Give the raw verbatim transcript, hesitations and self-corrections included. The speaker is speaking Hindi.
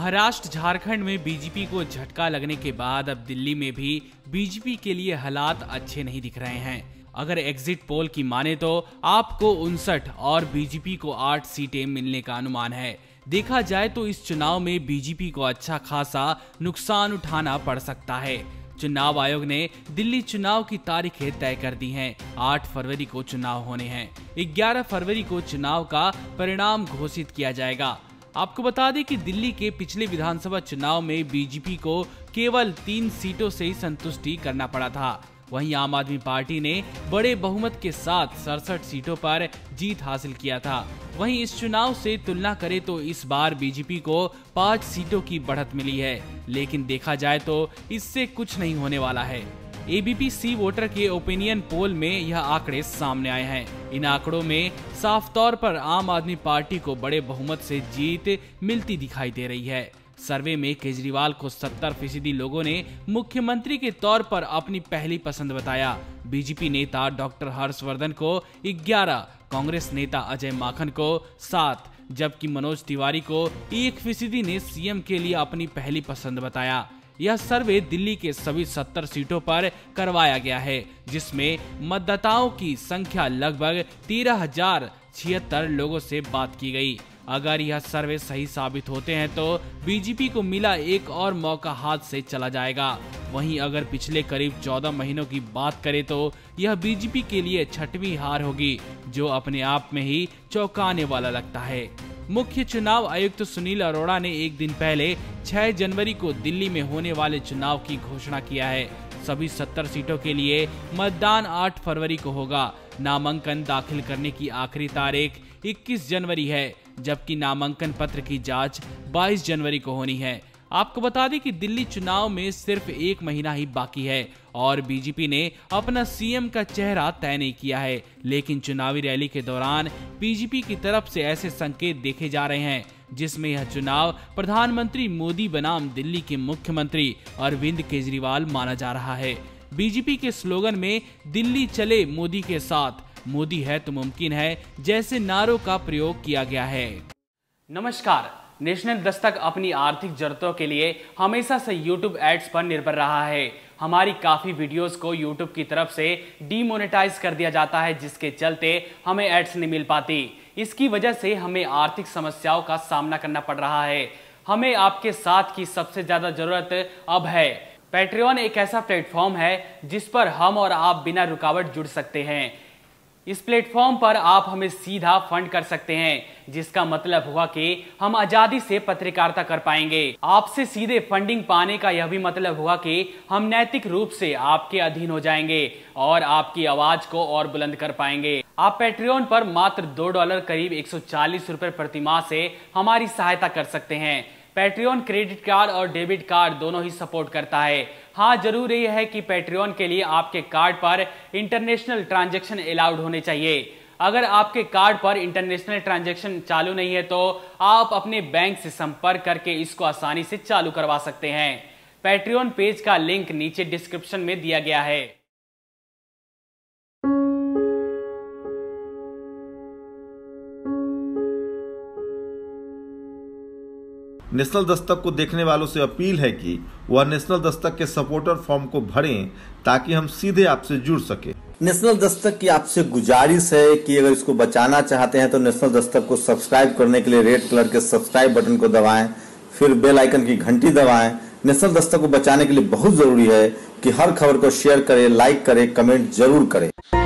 महाराष्ट्र झारखंड में बीजेपी को झटका लगने के बाद अब दिल्ली में भी बीजेपी के लिए हालात अच्छे नहीं दिख रहे हैं। अगर एग्जिट पोल की माने तो आपको उनसठ और बीजेपी को आठ सीटें मिलने का अनुमान है। देखा जाए तो इस चुनाव में बीजेपी को अच्छा खासा नुकसान उठाना पड़ सकता है। चुनाव आयोग ने दिल्ली चुनाव की तारीखें तय कर दी हैं। आठ फरवरी को चुनाव होने हैं। ग्यारह फरवरी को चुनाव का परिणाम घोषित किया जाएगा। आपको बता दें कि दिल्ली के पिछले विधानसभा चुनाव में बीजेपी को केवल तीन सीटों से ही संतुष्टि करना पड़ा था। वहीं आम आदमी पार्टी ने बड़े बहुमत के साथ सड़सठ सीटों पर जीत हासिल किया था। वहीं इस चुनाव से तुलना करें तो इस बार बीजेपी को पाँच सीटों की बढ़त मिली है, लेकिन देखा जाए तो इससे कुछ नहीं होने वाला है। A B P C voter के ओपिनियन पोल में यह आंकड़े सामने आए हैं। इन आंकड़ों में साफ तौर पर आम आदमी पार्टी को बड़े बहुमत से जीत मिलती दिखाई दे रही है। सर्वे में केजरीवाल को सत्तर फीसदी लोगों ने मुख्यमंत्री के तौर पर अपनी पहली पसंद बताया। बीजेपी नेता डॉक्टर हर्षवर्धन को ग्यारह, कांग्रेस नेता अजय माकन को सात, जबकि मनोज तिवारी को एक फीसदी ने सी एम के लिए अपनी पहली पसंद बताया। यह सर्वे दिल्ली के सभी सत्तर सीटों पर करवाया गया है, जिसमें मतदाताओं की संख्या लगभग तेरह हजार छिहत्तर लोगों से बात की गई। अगर यह सर्वे सही साबित होते हैं तो बीजेपी को मिला एक और मौका हाथ से चला जाएगा। वहीं अगर पिछले करीब चौदह महीनों की बात करें तो यह बीजेपी के लिए छठवीं हार होगी, जो अपने आप में ही चौंकाने वाला लगता है। मुख्य चुनाव आयुक्त तो सुनील अरोड़ा ने एक दिन पहले छह जनवरी को दिल्ली में होने वाले चुनाव की घोषणा किया है। सभी सत्तर सीटों के लिए मतदान आठ फरवरी को होगा। नामांकन दाखिल करने की आखिरी तारीख इक्कीस जनवरी है, जबकि नामांकन पत्र की जांच बाईस जनवरी को होनी है। आपको बता दें कि दिल्ली चुनाव में सिर्फ एक महीना ही बाकी है और बीजेपी ने अपना सी एम का चेहरा तय नहीं किया है, लेकिन चुनावी रैली के दौरान बीजेपी की तरफ से ऐसे संकेत देखे जा रहे हैं जिसमें यह चुनाव प्रधानमंत्री मोदी बनाम दिल्ली के मुख्यमंत्री अरविंद केजरीवाल माना जा रहा है। बीजेपी के स्लोगन में दिल्ली चले मोदी के साथ, मोदी है तो मुमकिन है जैसे नारों का प्रयोग किया गया है। नमस्कार। नेशनल दस्तक अपनी आर्थिक जरूरतों के लिए हमेशा से यूट्यूब एड्स पर निर्भर रहा है। हमारी काफी वीडियोस को यूट्यूब की तरफ से डीमोनेटाइज कर दिया जाता है, जिसके चलते हमें एड्स नहीं मिल पाती। इसकी वजह से हमें आर्थिक समस्याओं का सामना करना पड़ रहा है। हमें आपके साथ की सबसे ज्यादा जरूरत अब है। पैट्रियन एक ऐसा प्लेटफॉर्म है जिस पर हम और आप बिना रुकावट जुड़ सकते हैं। इस प्लेटफॉर्म पर आप हमें सीधा फंड कर सकते हैं, जिसका मतलब हुआ कि हम आजादी से पत्रकारिता कर पाएंगे। आपसे सीधे फंडिंग पाने का यह भी मतलब हुआ कि हम नैतिक रूप से आपके अधीन हो जाएंगे और आपकी आवाज को और बुलंद कर पाएंगे। आप पैट्रियन पर मात्र दो डॉलर करीब एक सौ चालीस रुपए प्रति माह से हमारी सहायता कर सकते हैं। पैट्रियन क्रेडिट कार्ड और डेबिट कार्ड दोनों ही सपोर्ट करता है। हाँ, जरूर यह है कि पैट्रियन के लिए आपके कार्ड पर इंटरनेशनल ट्रांजैक्शन अलाउड होने चाहिए। अगर आपके कार्ड पर इंटरनेशनल ट्रांजैक्शन चालू नहीं है तो आप अपने बैंक से संपर्क करके इसको आसानी से चालू करवा सकते हैं। पैट्रियन पेज का लिंक नीचे डिस्क्रिप्शन में दिया गया है। नेशनल दस्तक को देखने वालों से अपील है कि वह नेशनल दस्तक के सपोर्टर फॉर्म को भरें ताकि हम सीधे आपसे जुड़ सके। नेशनल दस्तक की आपसे गुजारिश है कि अगर इसको बचाना चाहते हैं तो नेशनल दस्तक को सब्सक्राइब करने के लिए रेड कलर के सब्सक्राइब बटन को दबाएं, फिर बेल आइकन की घंटी दबाएं। नेशनल दस्तक को बचाने के लिए बहुत जरूरी है कि हर खबर को शेयर करें, लाइक करें, कमेंट जरूर करें।